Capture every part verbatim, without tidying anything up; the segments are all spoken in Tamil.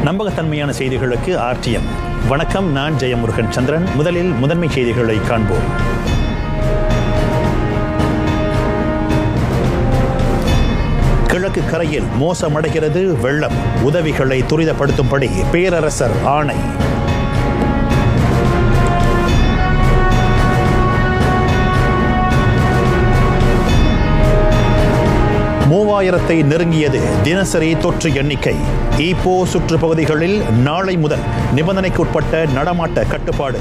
நம்பகத்தன்மையான செய்திகளுக்கு ஆர்டிஎம். வணக்கம், நான் ஜெயமுருகன் சந்திரன். முதலில் முதன்மை செய்திகளை காண்போம். கிழக்கு கரையில் மோசமடைகிறது வெள்ளம். உதவிகளை துரிதப்படுத்தும்படி பேரரசர் ஆணை. மூவாயிரத்தை நெருங்கியது தினசரி தொற்று எண்ணிக்கை. ஈப்போ சுற்றுப்பகுதிகளில் நாளை முதல் நிபந்தனைக்குட்பட்ட நடமாட்ட கட்டுப்பாடு.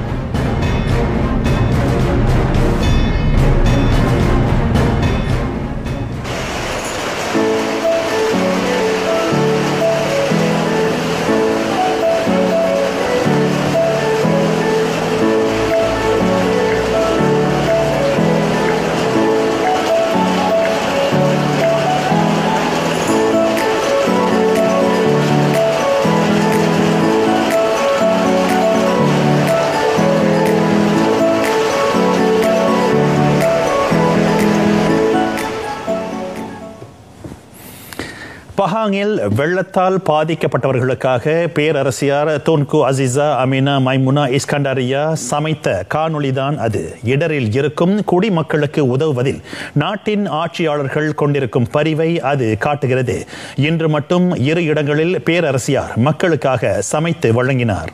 பஹாங்கில் வெள்ளத்தால் பாதிக்கப்பட்டவர்களுக்காக பேரரசியார் Tunku Azizah Aminah Maimunah Iskandariah சமைத்த காணொளிதான் அது. இடரில் இருக்கும் குடிமக்களுக்கு உதவுவதில் நாட்டின் ஆட்சியாளர்கள் கொண்டிருக்கும் பரிவை அது காட்டுகிறது. இன்று மட்டும் இரு இடங்களில் பேரரசியார் மக்களுக்காக சமைத்து வழங்கினார்.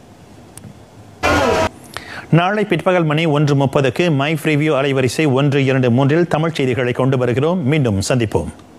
நாளை பிற்பகல் மணி ஒன்று முப்பதுக்கு மை ரிவ்யூ அலைவரிசை ஒன்று இரண்டு மூன்றில் தமிழ் செய்திகளை கொண்டு வருகிறோம். மீண்டும் சந்திப்போம்.